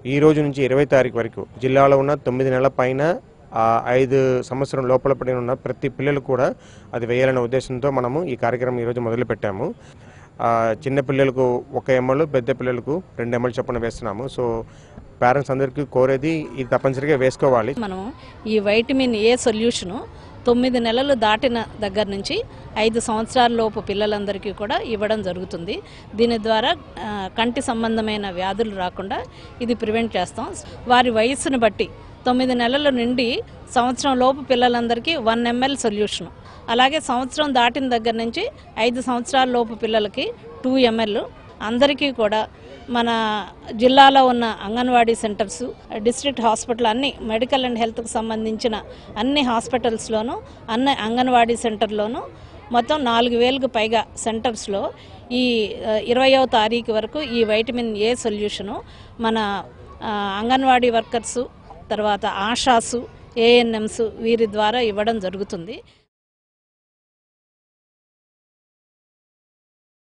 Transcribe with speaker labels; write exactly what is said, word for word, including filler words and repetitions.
Speaker 1: ఈ రోజు నుంచి ఇరవై తారీఖు వరకు జిల్లాలో ఉన్న తొమ్మిది నెలల పైన ఐదు సంవత్సరం లోపల పడిన ఉన్న ప్రతి పిల్లలు కూడా అది వేయాలనే ఉద్దేశంతో మనము ఈ కార్యక్రమం ఈరోజు మొదలుపెట్టాము. చిన్న పిల్లలకు ఒక ఎంఎల్, పెద్ద పిల్లలకు రెండు ఎంఎల్ చొప్పున వేస్తున్నాము. సో పేరెంట్స్ అందరికీ కోరేది ఇది తప్పనిసరిగా వేసుకోవాలి.
Speaker 2: మనం ఈ వైటమిన్ ఏ సొల్యూషను తొమ్మిది నెలలు దాటిన దగ్గర నుంచి ఐదు సంవత్సరాల లోపు పిల్లలందరికీ కూడా ఇవ్వడం జరుగుతుంది. దీని ద్వారా కంటి సంబంధమైన వ్యాధులు రాకుండా ఇది ప్రివెంట్ చేస్తాం. వారి వయస్సును బట్టి తొమ్మిది నెలల నుండి సంవత్సరం లోపు పిల్లలందరికీ వన్ ఎంఎల్ సొల్యూషను, అలాగే సంవత్సరం దాటిన దగ్గర నుంచి ఐదు సంవత్సరాల లోపు పిల్లలకి టూ ఎంఎల్ అందరికీ కూడా మన జిల్లాలో ఉన్న అంగన్వాడీ సెంటర్స్, డిస్ట్రిక్ట్ హాస్పిటల్, అన్ని మెడికల్ అండ్ హెల్త్కి సంబంధించిన అన్ని హాస్పిటల్స్లోనూ అన్ని అంగన్వాడీ సెంటర్లోనూ మొత్తం నాలుగు వేలకు పైగా సెంటర్స్లో ఈ ఇరవయవ తారీఖు వరకు ఈ వైటమిన్ ఏ సొల్యూషను మన అంగన్వాడీ వర్కర్సు, తర్వాత ఆశాసు, ఏఎన్ఎంస్ వీరి ద్వారా ఇవ్వడం జరుగుతుంది.